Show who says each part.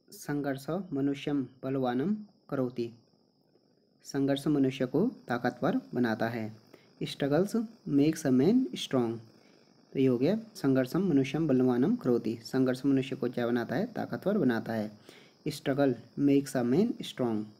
Speaker 1: संघर्ष मनुष्यम बलवानम करोति। संघर्ष मनुष्य को ताकतवर बनाता है। Struggles makes a man strong. तो ये हो गया संघर्षम मनुष्यम बलवानम करोति। संघर्ष मनुष्य को क्या बनाता है? ताकतवर बनाता है। Struggle makes a man strong.